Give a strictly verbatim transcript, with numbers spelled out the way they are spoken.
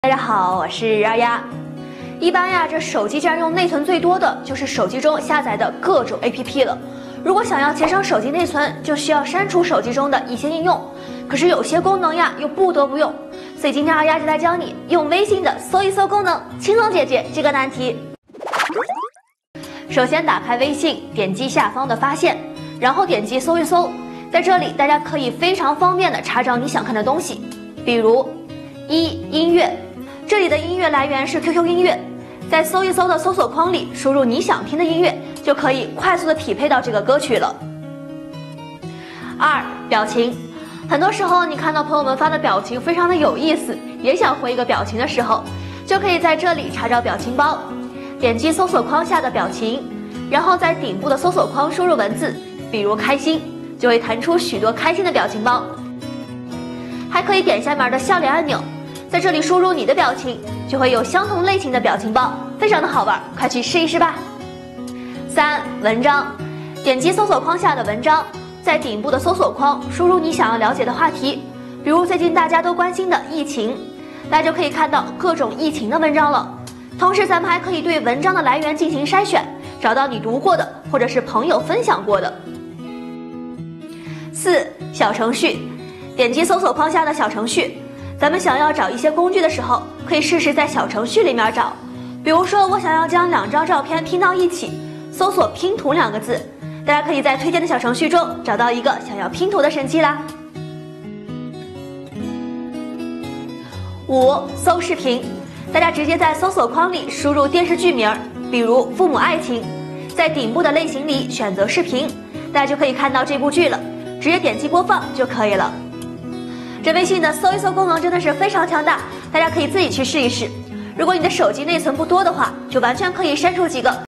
大家好，我是二丫。一般呀，这手机占用内存最多的就是手机中下载的各种 A P P 了。如果想要节省手机内存，就需要删除手机中的一些应用。可是有些功能呀，又不得不用。所以今天二丫就来教你用微信的搜一搜功能，轻松解决这个难题。首先打开微信，点击下方的发现，然后点击搜一搜。在这里，大家可以非常方便的查找你想看的东西，比如一音乐。这里的音乐来源是 Q Q 音乐，在搜一搜的搜索框里输入你想听的音乐，就可以快速的匹配到这个歌曲了。二、表情，很多时候你看到朋友们发的表情非常的有意思，也想回一个表情的时候，就可以在这里查找表情包，点击搜索框下的表情，然后在顶部的搜索框输入文字，比如开心，就会弹出许多开心的表情包。还可以点下面的笑脸按钮，在这里输入你的表情，就会有相同类型的表情包，非常的好玩，快去试一试吧。三、文章，点击搜索框下的文章，在顶部的搜索框输入你想要了解的话题，比如最近大家都关心的疫情，大家就可以看到各种疫情的文章了。同时咱们还可以对文章的来源进行筛选，找到你读过的或者是朋友分享过的。四、小程序，点击搜索框下的小程序，咱们想要找一些工具的时候，可以试试在小程序里面找。比如说我想要将两张照片拼到一起，搜索拼图两个字，大家可以在推荐的小程序中找到一个想要拼图的神器啦。五、搜视频，大家直接在搜索框里输入电视剧名，比如《父母爱情》，在顶部的类型里选择视频，大家就可以看到这部剧了，直接点击播放就可以了。这微信的搜一搜功能真的是非常强大，大家可以自己去试一试。如果你的手机内存不多的话，就完全可以删除几个